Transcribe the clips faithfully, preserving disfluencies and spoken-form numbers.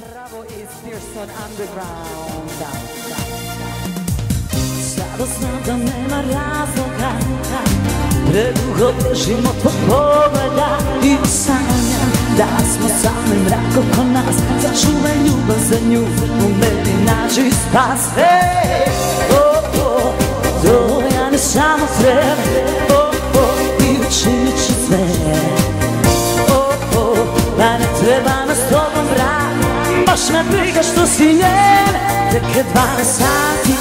Pravo iz Pearson Underground. Sada znam da nema razloga, predugo bježim od tvog pogleda i sanjam da smo sami mrak oko nas. Začuvaj ljubav za nju, u meni nađi spas. Hej, oh, oh, to ja ne samo treba, oh, oh, i učinit ću sve. Oh, oh, da ne treba nas s tobom brak, baš me briga što si njen, tek je dvanaest sati.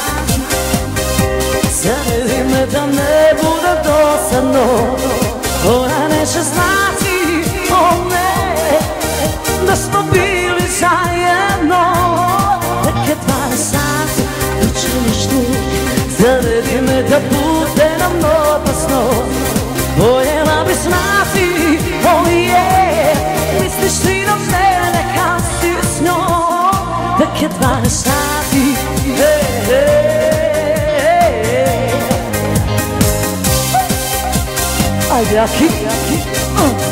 Zavedi me da ne bude dosadno, ona neće znati, o ne, da smo bili zajedno. Tek je dvanaest sati, učiniš tu, zavedi me da bude nam opasno. Voljela bi znati, o je, misliš ti na mene kad si s njom. Tek je dvanaest sati, hej, hej. Ajde, Aki, uh, uh.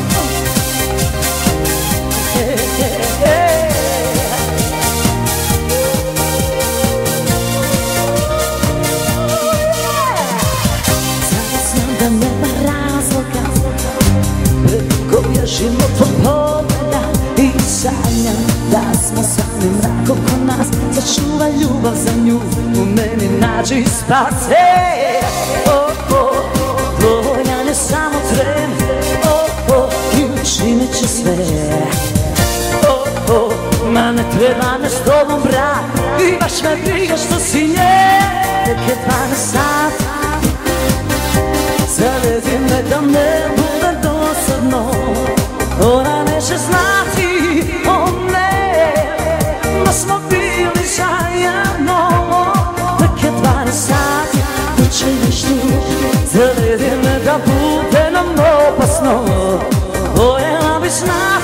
Hey, hey, hey. Sada znam da nema razloga, predugo bježim od tvog pogleda i sanjam da smo sami mrak oko nas. Začuvaj ljubav za nju, u meni nađi spas. Hey, oh, oh. Volja ne samo tren, oh, oh, i učinit ću sve. Oh, oh, ma ne treba me s tobom brak, i baš me briga što si njen. Tek je dvanaest sati, zavedi me da ne bude dosadno, ona neće znati, oh ne, da smo bili zajedno. Tek je dvanaest sati, učiniš tu, zavedi me da bude nam opasno. Voljela bi znati,